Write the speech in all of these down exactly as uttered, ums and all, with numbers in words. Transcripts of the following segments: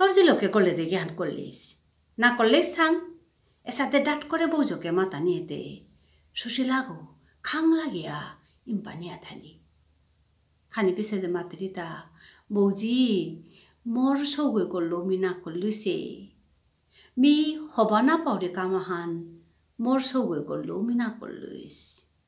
যে লোকে করলে দে জ্ঞান করলিস না করলিস থাং এসাতে ডাট করে বৌজকে মাথা নিয়ে দে সুশীলা গো খাং লাগিয়া ইম্পানিয়া থালি খানি পিছে যে মাতৃতা বৌজি মোর সৌগৈ করলো মি না করলুইছে মি হবা না পাওরে কামাহান মোর সৌগৈ করলো মি না করলুইস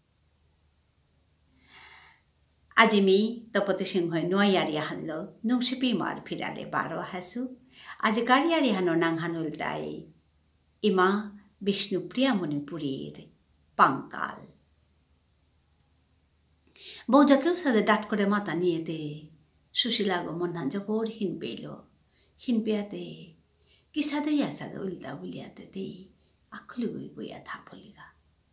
আজি মি তপতে সিংহই নয়ারি হানলো নুংসিপি মার ফিরালে বারো হাসু আজি গাড়িয়ারি হানো নাংহানুল তাই ইমা বিষ্ণুপ্রিয়া মণিপুরীর পাঙ্কাল বৌজাকেও সাথে ডাট করে মাথা নিয়ে দে সুশীলা গো মন্নান জবর হিন পেল হিন পেয়াতে কি সাথে ইয়া সাথে উল্টা বুলিয়াতে দে আখলি গই বইয়া থাপলিগা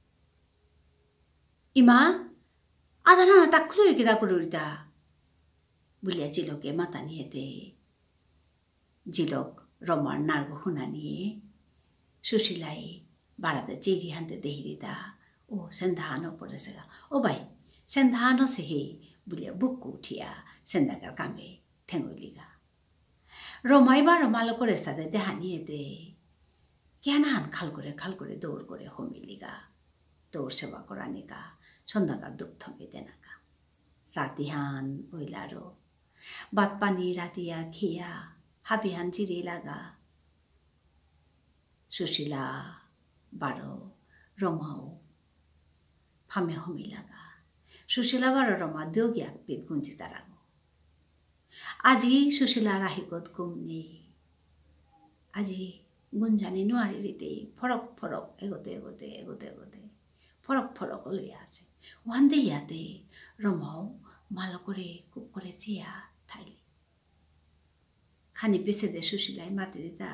ইমা আধা না তাকলু কিতা করুরিতা বুলিয়া জিলকে মাথা নিয়ে দে জিলক রমার নার্গ হুনা নিয়ে সুশীলাই বাড়াতে চেরি হানতে দেহিরিতা ও সেন্ধানো পড়েছেগা ও ভাই সেন্ধানো সে হে বুলিয়া বুকু উঠিয়া সেন্দাকার কামে ঠেঙ্গলিগা রমাই বা রমালো করে সাথে দেহা নিয়ে দে কেন হান খাল করে খাল করে দৌড় করে হমিলিগা দৌড় সেবা করা নিকা সন্ধ্যাকার দুঃখ থকে দেনাকা রাতিহান ওইলারো বাত পানি রাতিয়া খিয়া হাবিহান জিরে লাগা সুশীলা বারো রমাও ফামে হমি লাগা সুশীলা বারো রমা দেউগিয়াক পেট গুঞ্জি তারাগো আজি সুশীলা রাহিকত গুমনি আজি গুঞ্জানি নোয়ারিতে ফরক ফরক এগোতে এগোতে এগোতে এগোতে ফরক ফরক লইয়া আছে ওয়ান দে ইয়াতে রমাও ভালো করে কুপ করে চিয়া থাইলি খানি পেছে দে সুশীলাই মাতৃতা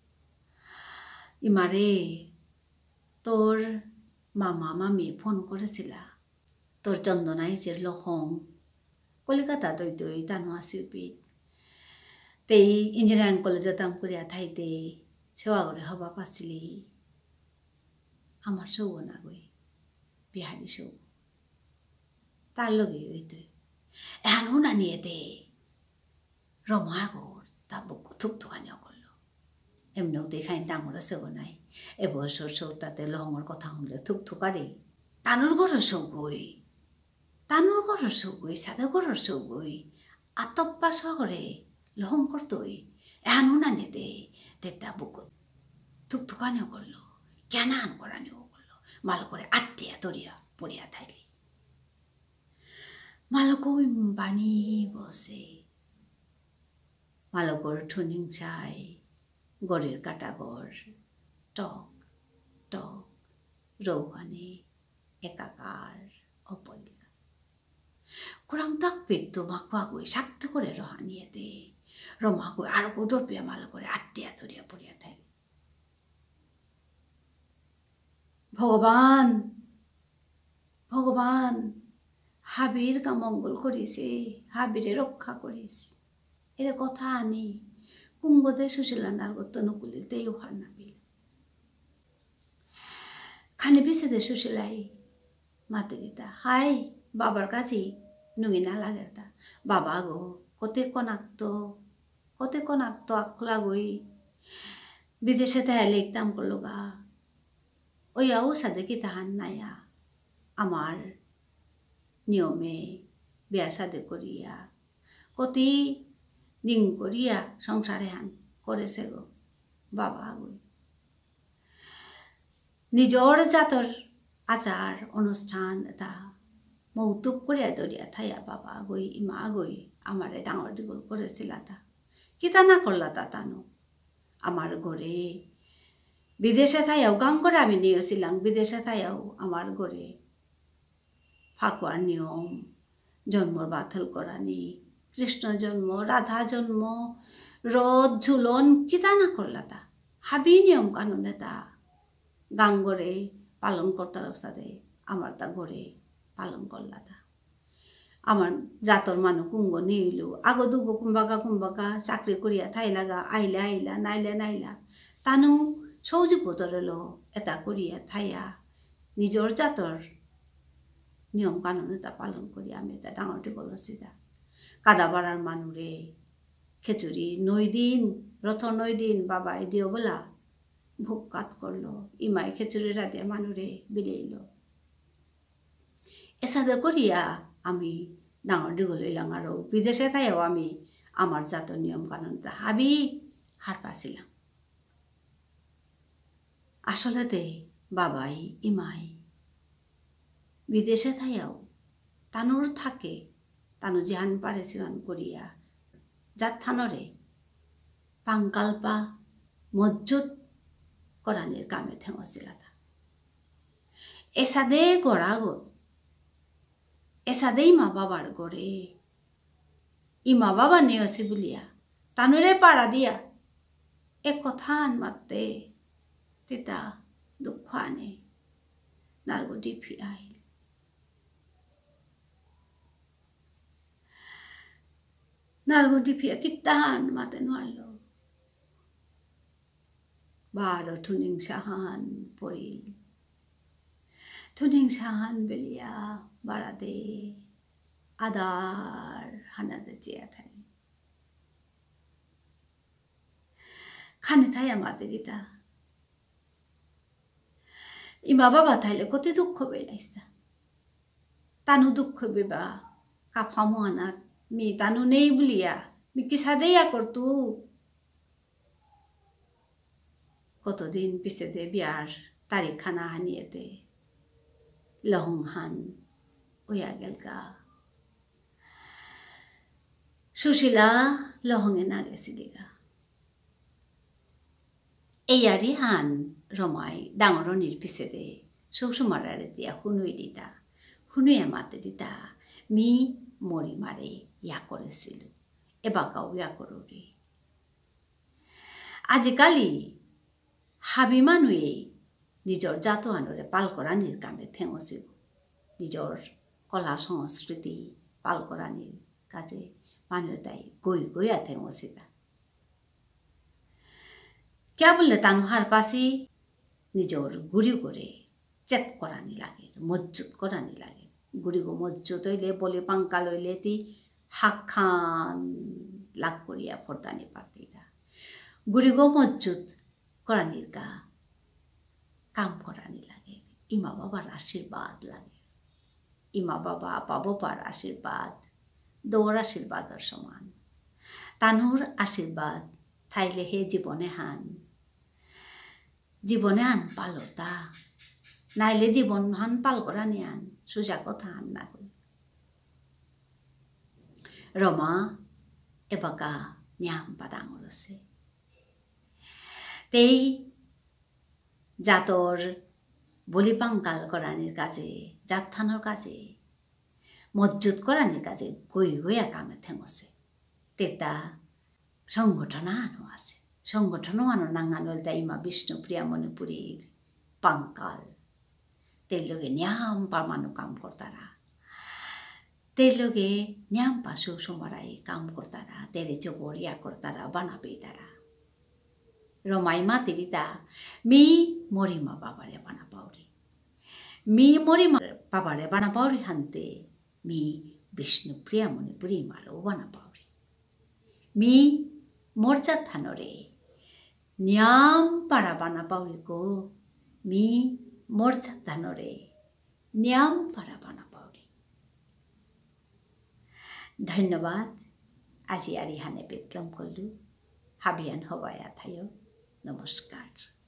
ইমারে তোর মামা মামি ফোন করেছিলা তোর চন্দনাই যে লহং কলিকাতা দই দই তানো আসিপিত তেই ইঞ্জিনিয়ারিং কলেজে তাম করিয়া থাইতে সেবা করে হবা পাচ্ছিলি আমার সৌগ না গই বিহারি সৌগ তার লগে হইতে এখন হুনা নিয়ে দে রমা গোর তা বুক থুক থুকানিও করলো এমনিও দেখাই ডাঙর সেও নাই এবছর সৌ তাতে লহঙর কথা শুনলে থুক থুকারে তানুর ঘরের সৌগই তানুর ঘরের সৌগই সাদা ঘরের সৌগই আতপ্পা সগরে লহং করতই এখন হুনা নিয়ে দে তেতা বুক থুক থুকানিও করলো কেন আন করানিও করলো ভালো করে আটটিয়া তরিয়া পড়িয়া থাইলি মালকই বানি বসে মালকর ঠুনিং চাই গড়ের কাটা গড় টক টক রৌহানি একাকার অপলিকা কুরাং তাক পেট মাকুয়া গই সাক্ত করে রহা নিয়ে দে রমা গই আরো গোডর পেয়া মাল করে আটটিয়া ধরিয়া পড়িয়া থাই ভগবান ভগবান হাবির কা মঙ্গল করিছে হাবিরে রক্ষা করিস এর কথা আনি কুঙ্গদে সুশীলা নার্গত নকুলিতে উহার নাবিল খানি পিছে দে সুশীলাই মাতৃতা হাই বাবার কাছে নুঙি না লাগেরতা বাবা গো কতে কনাক্ত কতে কনাক্ত আখলা গই বিদেশে তাই লিখতাম করলো গা ওই আও সাদে কি তাহান নাইয়া আমার নিয়মে বিয়া সাদে করিয়া কতি নিং করিয়া সংসারে হান করেছে গো বাবা গই নিজর জাতর আচার অনুষ্ঠান এটা মৌতুক করিয়া দরিয়া থাইয়া বাবা গই ইমা গই আমারে ডাঙর ডিগল করেছিল তা কিতা না করলা তা তানো আমার ঘরে বিদেশে থাইয়াও গাং করে আমি নিয়েছিলাম বিদেশে থাইয়াও আমার ঘরে ফাকুয়ার নিয়ম জন্মর বাথল করানি কৃষ্ণ জন্ম রাধা জন্ম রথ ঝুলন কিতা না করলা তা হাবি নিয়ম কানুনে তা গাং গড়ে পালন করতার সাথে আমার তা ঘরে পালন করলা তা আমার জাতর মানুষ কুঙ্গ নিইলু আগো দুগো কুম্বাকা কুম্বাকা চাকরি করিয়া থাইলাগা আইলা আইলা নাইলা নাইলা তানু সৌজি পুতরেলো এটা করিয়া থাইয়া নিজর জাতর নিয়ম কানুন এটা পালন করি আমি এটা ডাঙরটি বলছি তা কাদা বাড়ার মানুরে খেচুরি নয় দিন রথ নয় দিন বাবাই দিও বলা ভোগ কাত করলো ইমাই খেচুরি রাতে মানুরে বিলাইল এসাদে করিয়া আমি ডাঙর দীঘল হইলাম আরো বিদেশে তাইও আমি আমার জাত নিয়ম কানুনটা হাবি হার পাছিলাম আসলেতে বাবাই ইমাই বিদেশে থাইয়াও তানুর থাকে তানু জিহান পারে সিহান করিয়া যার থানরে পাঙ্কালপা মজ্জুত করানির কামে থেঙছিল তা এসাদে গড়াগত এসাদেই মা বাবার গড়ে ই মা বাবা নেওয়াছে বলিয়া তানুরে পাড়া দিয়া এক কথা আন মারতে তেতা দুঃখ আনে নারগটি ফিরাই নারগটি ফিরা কিত্তান মাতে নোয়ারল বারো থুনিং সাহান পড়িল থুনিং সাহান বেলিয়া বাড়াদে আদার হানাদে চেয়া থাই খানে থাই আমাদের ইতা ইমা বাবা থাইলে কত দুঃখ বেলাইছা তানু দুঃখ বেবা কাফামো আনাত মি তানু নেই বলিয়া মি কি সাদেইয়া করতু কতদিন পিছে দে বিয়ার তারিখ খানা হানিয়েতে লহং হান ওয়া গেলগা সুশীলা লহঙে না গেছিলিগা এইয়ারি হান রমাই ডাঙরনির পিছে দে সৌসুমারারে দিয়া শুনুই দিতা শুনুয়ে মাতে দিতা মি মরি মারে ইয়া করেছিল এবাকাও ইয়া করুরি আজিকালি হাবি মানুয়ে নিজর জাত আনরে পাল করানির কামে থেঙছিল নিজর কলা সংস্কৃতি পাল করানির কাজে মানুষ তাই গই গইয়া থেঙছিলা क्या बोले तानु हार पासी निजोर गुड़ी करे चेक करानी लागे मजबूत करानी लागे गुड़ी को मजबूत हईले बोले पंकाल हईले ती हाक खान लाग करिया फरदानी पारतीता गुड़ी को मजबूत करानी का काम करानी लागे इमा बाबार आशीर्वाद लागे इमा बाबा पाबो पार आशीर्वाद दौर आशीर्वादर समान तानुर आशीर्वाद थाइले हे जीवने हान জীবনে আন পালতা নাইলে জীবন হান পাল করা নি আন সোজা কথা আন না কই রমা এবাকা নিয়াম পাদাঙর আছে তেই জাতর বলি পাঙ্কাল করানির কাজে জাত থানোর কাজে মজবুত করানির কাজে গই গইয়া কামে থেঙছে তেতা সংগঠন আনো আছে সংগঠনও আনো নাঙ্গানল দাইমা বিষ্ণুপ্রিয়া মণিপুরীর পাঙ্কাল তের লগে ন্যাম পামানো কাম করতারা তের লগে ন্যাম পাশু সমারাই কাম করতারা তেরে চবরিয়া করতারা বানাবে তারা রমাই মা তিরিতা মি মরিমা বাবারে বানা পাউরি মি মরিমা বাবারে বানা পাউরি হানতে মি বিষ্ণুপ্রিয়া মণিপুরী মারও বানা পাউরি মি মর্যাদ থানরে ন্যাম পাড়া বানা পাউরি কো মি মর্যাদ থানরে ন্যাম পাড়া বানা পাউরি ধন্যবাদ আজি আর ইহানে বিক্রম করলু হাবিয়ান হবায়া থাইও নমস্কার।